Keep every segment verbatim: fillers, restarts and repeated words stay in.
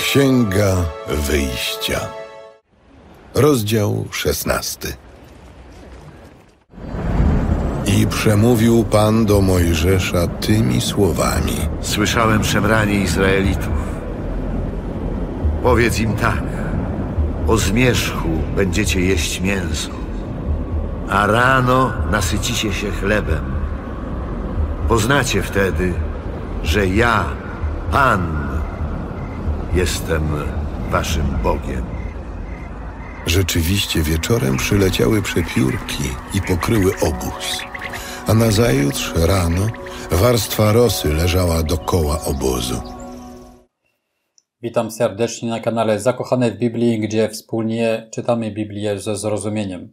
Księga Wyjścia, rozdział szesnasty. I przemówił Pan do Mojżesza tymi słowami. Słyszałem szemranie Izraelitów. Powiedz im tak: o zmierzchu będziecie jeść mięso, a rano nasycicie się chlebem. Poznacie wtedy, że ja, Pan, jestem waszym Bogiem. Rzeczywiście wieczorem przyleciały przepiórki i pokryły obóz, a nazajutrz rano warstwa rosy leżała dokoła obozu. Witam serdecznie na kanale Zakochane w Biblii, gdzie wspólnie czytamy Biblię ze zrozumieniem.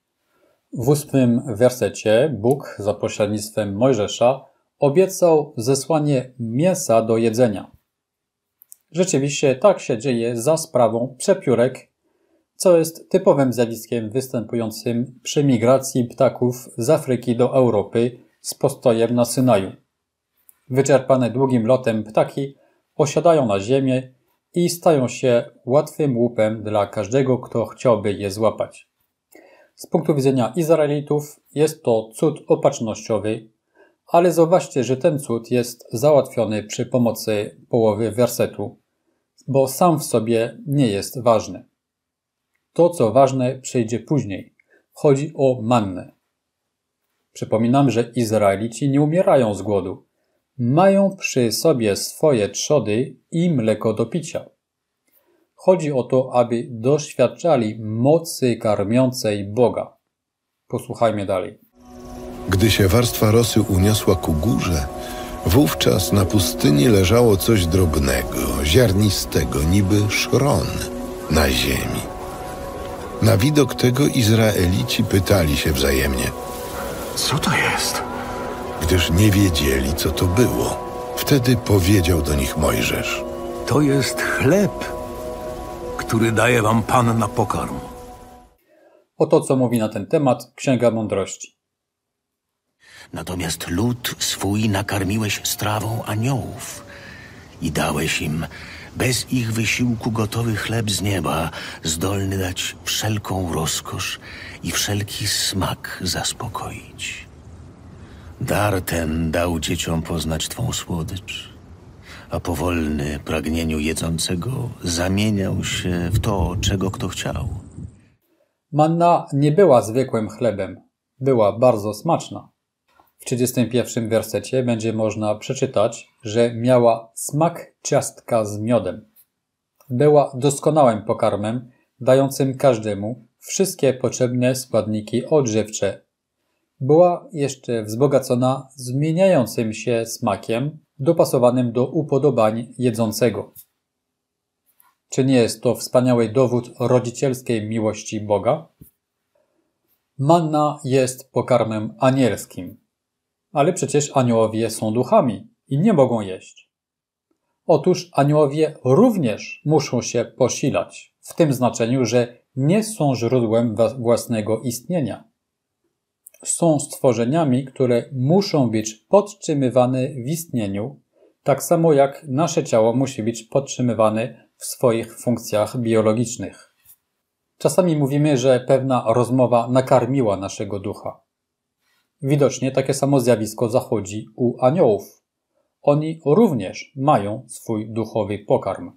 W ósmym wersecie Bóg za pośrednictwem Mojżesza obiecał zesłanie mięsa do jedzenia. Rzeczywiście tak się dzieje za sprawą przepiórek, co jest typowym zjawiskiem występującym przy migracji ptaków z Afryki do Europy z postojem na Synaju. Wyczerpane długim lotem ptaki osiadają na ziemię i stają się łatwym łupem dla każdego, kto chciałby je złapać. Z punktu widzenia Izraelitów jest to cud opatrznościowy, ale zauważcie, że ten cud jest załatwiony przy pomocy połowy wersetu, bo sam w sobie nie jest ważny. To, co ważne, przyjdzie później. Chodzi o mannę. Przypominam, że Izraelici nie umierają z głodu. Mają przy sobie swoje trzody i mleko do picia. Chodzi o to, aby doświadczali mocy karmiącej Boga. Posłuchajmy dalej. Gdy się warstwa rosy uniosła ku górze, wówczas na pustyni leżało coś drobnego, ziarnistego, niby szron na ziemi. Na widok tego Izraelici pytali się wzajemnie: Co to jest? Gdyż nie wiedzieli, co to było. Wtedy powiedział do nich Mojżesz: To jest chleb, który daje wam Pan na pokarm. Oto, co mówi na ten temat Księga Mądrości. Natomiast lud swój nakarmiłeś strawą aniołów i dałeś im bez ich wysiłku gotowy chleb z nieba, zdolny dać wszelką rozkosz i wszelki smak zaspokoić. Dar ten dał dzieciom poznać Twą słodycz, a powolny pragnieniu jedzącego zamieniał się w to, czego kto chciał. Manna nie była zwykłym chlebem, była bardzo smaczna. W trzydziestym pierwszym wersecie będzie można przeczytać, że miała smak ciastka z miodem. Była doskonałym pokarmem, dającym każdemu wszystkie potrzebne składniki odżywcze. Była jeszcze wzbogacona zmieniającym się smakiem, dopasowanym do upodobań jedzącego. Czy nie jest to wspaniały dowód rodzicielskiej miłości Boga? Manna jest pokarmem anielskim. Ale przecież aniołowie są duchami i nie mogą jeść. Otóż aniołowie również muszą się posilać, w tym znaczeniu, że nie są źródłem własnego istnienia. Są stworzeniami, które muszą być podtrzymywane w istnieniu, tak samo jak nasze ciało musi być podtrzymywane w swoich funkcjach biologicznych. Czasami mówimy, że pewna rozmowa nakarmiła naszego ducha. Widocznie takie samo zjawisko zachodzi u aniołów. Oni również mają swój duchowy pokarm.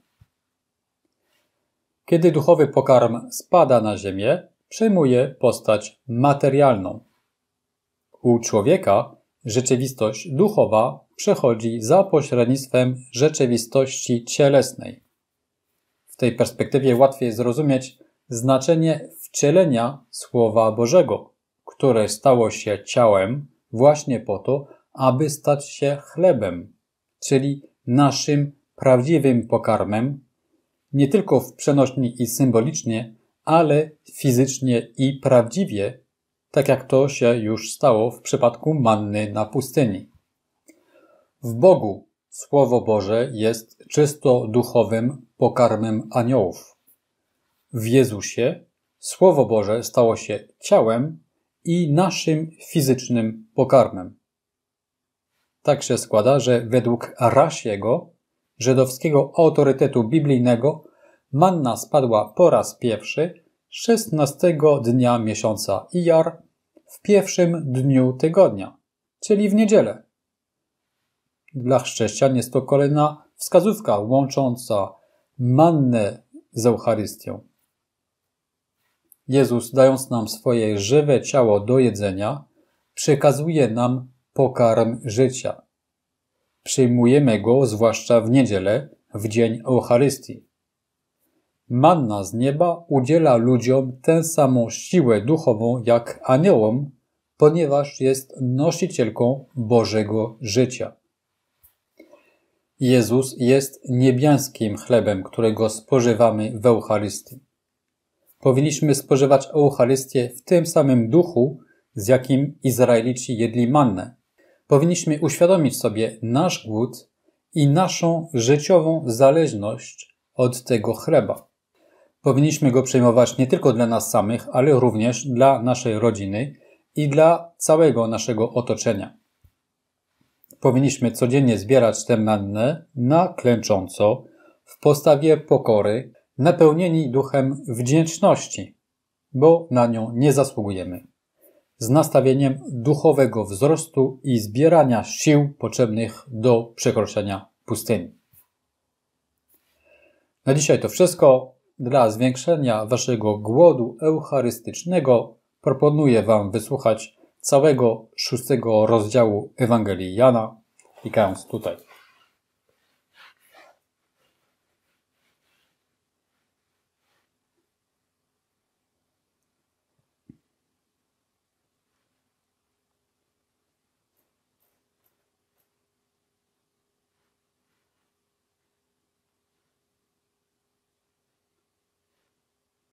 Kiedy duchowy pokarm spada na ziemię, przyjmuje postać materialną. U człowieka rzeczywistość duchowa przechodzi za pośrednictwem rzeczywistości cielesnej. W tej perspektywie łatwiej zrozumieć znaczenie wcielenia Słowa Bożego, które stało się ciałem właśnie po to, aby stać się chlebem, czyli naszym prawdziwym pokarmem, nie tylko w przenośni i symbolicznie, ale fizycznie i prawdziwie, tak jak to się już stało w przypadku manny na pustyni. W Bogu Słowo Boże jest czysto duchowym pokarmem aniołów. W Jezusie Słowo Boże stało się ciałem i naszym fizycznym pokarmem. Tak się składa, że według Rashiego żydowskiego autorytetu biblijnego, manna spadła po raz pierwszy szesnastego dnia miesiąca Ijar w pierwszym dniu tygodnia, czyli w niedzielę. Dla chrześcijan jest to kolejna wskazówka łącząca mannę z Eucharystią. Jezus, dając nam swoje żywe ciało do jedzenia, przekazuje nam pokarm życia. Przyjmujemy go zwłaszcza w niedzielę, w dzień Eucharystii. Manna z nieba udziela ludziom tę samą siłę duchową jak aniołom, ponieważ jest nosicielką Bożego życia. Jezus jest niebiańskim chlebem, którego spożywamy w Eucharystii. Powinniśmy spożywać Eucharystię w tym samym duchu, z jakim Izraelici jedli mannę. Powinniśmy uświadomić sobie nasz głód i naszą życiową zależność od tego chleba. Powinniśmy go przyjmować nie tylko dla nas samych, ale również dla naszej rodziny i dla całego naszego otoczenia. Powinniśmy codziennie zbierać tę mannę na klęcząco, w postawie pokory, napełnieni duchem wdzięczności, bo na nią nie zasługujemy, z nastawieniem duchowego wzrostu i zbierania sił potrzebnych do przekroczenia pustyni. Na dzisiaj to wszystko. Dla zwiększenia waszego głodu eucharystycznego proponuję wam wysłuchać całego szóstego rozdziału Ewangelii Jana, klikając tutaj.